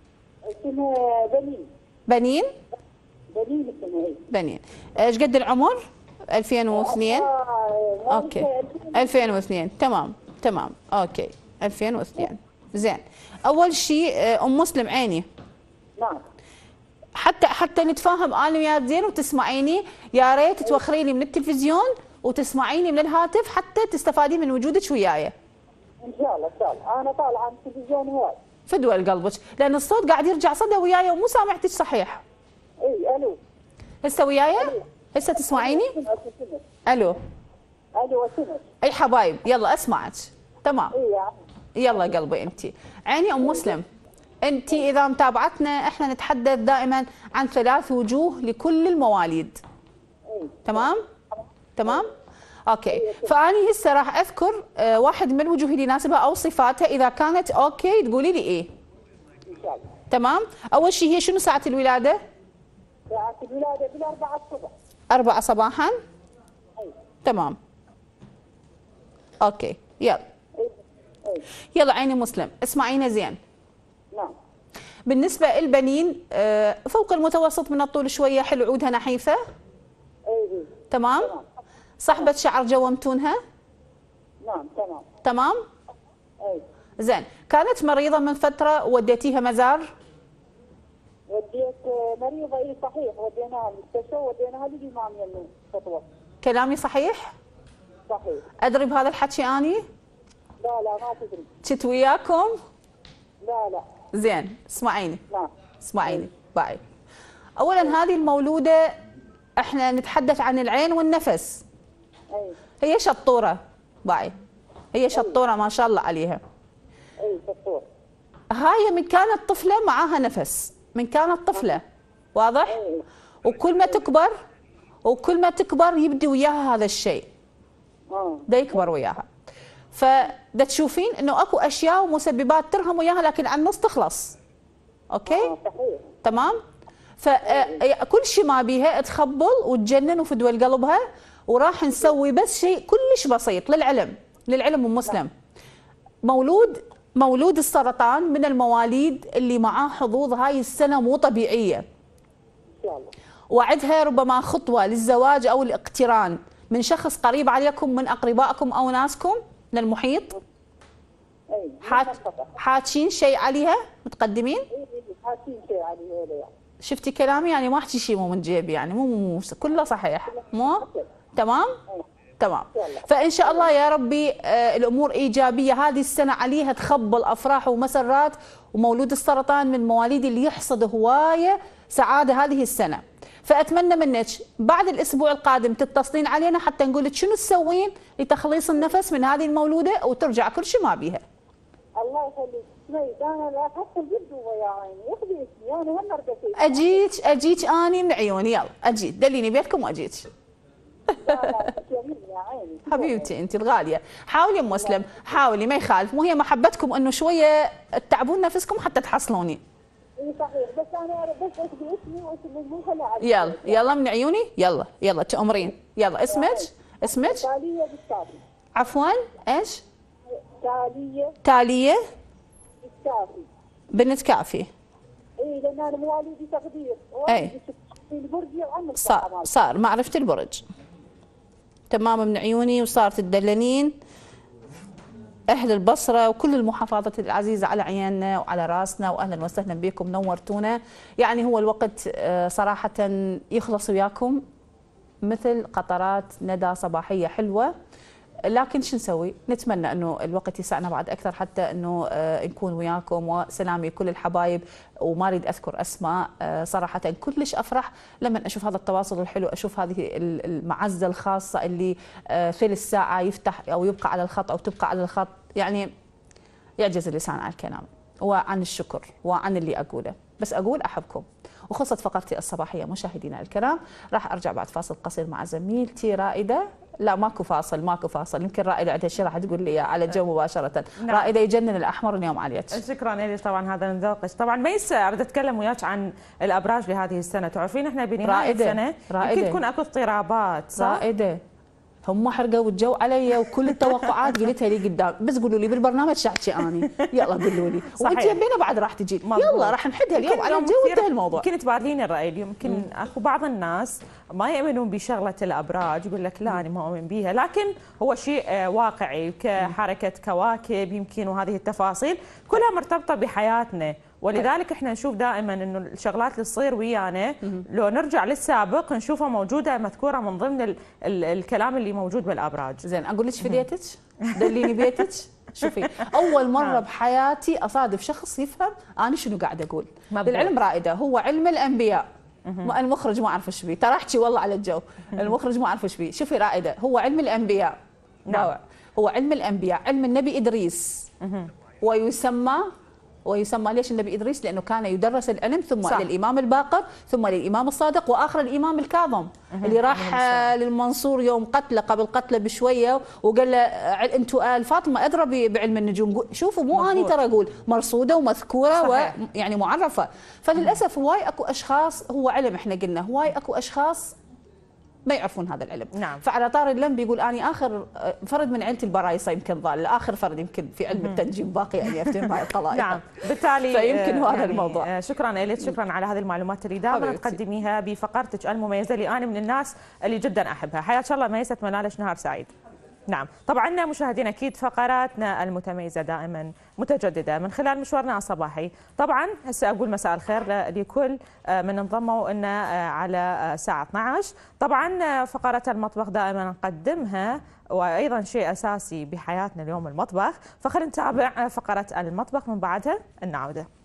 اسمها بنين. بنين؟ بنين اسمها. اي بنين. ايش قد العمر؟ ألفين واثنين؟ اوكي ألفين واثنين، تمام تمام اوكي ألفين واثنين. زين، اول شيء ام مسلم عيني. نعم. حتى حتى نتفاهم انا وياك زين وتسمعيني، يا ريت توخري لي من التلفزيون وتسمعيني من الهاتف حتى تستفادين من وجودك وياي. ان شاء الله ان شاء الله، انا طالعه عن التلفزيون هواي. فدوى لقلبك، لان الصوت قاعد يرجع صدى وياي ومو سامعتك صحيح. اي الو. هسه وياي؟ هسه تسمعيني؟ الو. الو سمعت. اي حبايب، يلا اسمعك. تمام. اي يلا قلبي انت. عيني ام مسلم، انت اذا متابعتنا احنا نتحدث دائما عن ثلاث وجوه لكل المواليد. اي تمام؟ تمام؟ اوكي، فاني هسه راح اذكر آه واحد من الوجوه اللي يناسبها او صفاتها، اذا كانت اوكي تقولي لي ايه. ان شاء الله. تمام؟ اول شيء هي شنو ساعة الولادة؟ ساعة الولادة بالأربعة الصبح. أربعة صباحا؟ اي تمام. اوكي، يلا. اي اي يلا عيني مسلم، اسمعينا زين. نعم. بالنسبة للبنين آه فوق المتوسط من الطول شوية، حلو، عودها نحيفة. اي اي تمام؟ تمام. صحبة شعر جومتونها؟ نعم تمام. تمام؟ اي زين، كانت مريضة من فترة وديتيها مزار؟ وديت مريضة اي صحيح، وديناها المستشفى وديناها للإمام يمين خطوة. كلامي صحيح؟ صحيح. أدري بهذا الحكي أني؟ لا لا ما تدري. كنت وياكم؟ لا لا. زين، اسمعيني. نعم. اسمعيني، باي. أولا هذه المولودة احنا نتحدث عن العين والنفس. اي هي شطورة، باي. هي شطورة ما شاء الله عليها. اي شطور. هاي من كانت طفلة معاها نفس، من كانت طفلة، واضح؟ اي وكل ما تكبر وكل ما تكبر يبدي وياها هذا الشيء. اه دا يكبر وياها. فدا تشوفين انه اكو اشياء ومسببات ترهم وياها، لكن على النص تخلص. اوكي؟ اه صحيح. تمام؟ فكل شيء ما بيها تخبل وتجنن وفدوى قلبها، وراح نسوي بس شيء كلش بسيط للعلم، للعلم المسلم. مولود مولود السرطان من المواليد اللي معاه حظوظ هاي السنة مو طبيعية. ان شاء الله. وعدها ربما خطوة للزواج أو الاقتران من شخص قريب عليكم من اقربائكم او ناسكم من المحيط؟ اي حات حاتشين شيء عليها متقدمين؟ اي حاطين شيء عليه هذا يعني. شفتي كلامي يعني ما احكي شيء مو من جيبي يعني مو مو كله صحيح مو تمام؟ تمام. فان شاء الله يا ربي آه الامور ايجابيه هذه السنه عليها تخبل افراح ومسرات، ومولود السرطان من المواليد اللي يحصد هوايه سعاده هذه السنه. فاتمنى منك بعد الاسبوع القادم تتصلين علينا حتى نقول لك شنو تسوين لتخليص النفس من هذه المولوده وترجع كل شيء ما بيها. الله يخليك. سميت انا لا حتى الجد هو يا عيني ياخذ اسمي انا هم ارقى اجيك اجيك اني من عيوني، يلا اجيك دليني بيتكم واجيك. لا لا جميل يا عيني. حبيبتي انت الغاليه، حاولي ام مسلم حاولي ما يخالف، مو هي محبتكم انه شويه تتعبون نفسكم حتى تحصلوني. اي صحيح بس انا بس اكتب اسمي واسم مو خلي على يلا يلا من عيوني، يلا يلا تأمرين، يلا اسمك اسمك تاليه بالكافي. عفوا ايش؟ تاليه تاليه بالكافي. بنت كافي. اي لان انا مواليدي تقدير. اي في البرج وعندك صار صار معرفة البرج. تمام من عيوني وصارت تدلنين. أهل البصرة وكل المحافظات العزيزة على عيننا وعلى راسنا، وأهلا وسهلا بكم نورتونا. يعني هو الوقت صراحة يخلص وياكم مثل قطرات ندى صباحية حلوة، لكن شو نسوي؟ نتمنى انه الوقت يسعنا بعد اكثر حتى انه نكون وياكم، وسلامي كل الحبايب وما اريد اذكر اسماء. صراحه كلش افرح لما اشوف هذا التواصل الحلو، اشوف هذه المعزه الخاصه اللي ثلث ساعه يفتح او يبقى على الخط او تبقى على الخط، يعني يعجز اللسان عن الكلام وعن الشكر وعن اللي اقوله، بس اقول احبكم. وخلصت فقرتي الصباحيه مشاهدينا الكرام، راح ارجع بعد فاصل قصير مع زميلتي رائده. لا ماكو فاصل ماكو فاصل، يمكن رائده عندها شيء راح تقول لي على الجو مباشره. نعم. رائده يجنن الاحمر اليوم عليك. شكرا لك. طبعا هذا من ذوقك. طبعا ميس اريد اتكلم وياك عن الابراج لهذه السنه. تعرفين احنا بنهايه السنه يمكن تكون اكو اضطرابات صح؟ رائده هم حرقوا الجو علي وكل التوقعات قلتها لي قدام، بس قولوا لي بالبرنامج شحكي اني، يلا قولوا لي. وانت يمينا بعد راح تجي، يلا راح نحدها اليوم على الجو وانتهى الموضوع. يمكن تبادلين الراي اليوم، يمكن اكو بعض الناس ما يؤمنون بشغله الابراج، يقول لك لا انا ما اؤمن بيها، لكن هو شيء واقعي كحركه كواكب يمكن، وهذه التفاصيل كلها مرتبطه بحياتنا، ولذلك احنا نشوف دائما انه الشغلات اللي تصير ويانا لو نرجع للسابق نشوفها موجوده مذكوره من ضمن ال ال الكلام اللي موجود بالابراج. زين اقول لك فديتك دليني بيتك. شوفي اول مره بحياتي اصادف شخص يفهم انا شنو قاعد اقول. للعلم رائده هو علم الانبياء. المخرج ما اعرف ايش بيه، ترى احكي والله على الجو، المخرج ما اعرف ايش بيه. شوفي رائده هو علم الانبياء. نعم. هو علم الانبياء، علم النبي ادريس. ويسمى ويسمى ليش النبي ادريس؟ لانه كان يدرس العلم ثم صح. للامام الباقر ثم للامام الصادق واخر الامام الكاظم اللي راح للمنصور يوم قتله قبل قتله بشويه وقال له انتم ال فاطمه ادرى بعلم النجوم. شوفوا مو اني ترى اقول مرصوده ومذكوره ويعني معرفه. فللاسف هواي اكو اشخاص، هو علم احنا قلنا هواي اكو اشخاص ما يعرفون هذا العلم. نعم. فعلى طار اللم بيقول اني اخر فرد من عيلتي البرايصه يمكن ضال، اخر فرد يمكن في علم التنجيم باقي ان يفتن هاي القضايا. نعم بالتالي فيمكن هو هذا يعني الموضوع. شكرا لك، شكرا على هذه المعلومات اللي دائما تقدميها بفقرتك المميزه اللي انا من الناس اللي جدا احبها. حياك الله ميسة، اتمنى لك نهار سعيد. نعم طبعا مشاهدينا اكيد فقراتنا المتميزه دائما متجدده من خلال مشوارنا الصباحي. طبعا هسه اقول مساء الخير لكل من انضموا لنا على ساعه اثنعش. طبعا فقره المطبخ دائما نقدمها وايضا شيء اساسي بحياتنا اليوم المطبخ، فخلينا نتابع فقره المطبخ من بعدها النعوده.